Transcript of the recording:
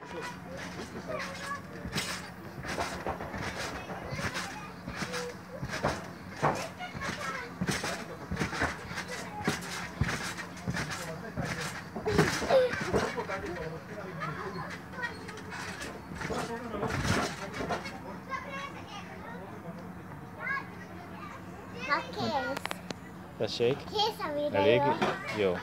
Ha kész. Tessék? Kész a videó. Elég? Jó.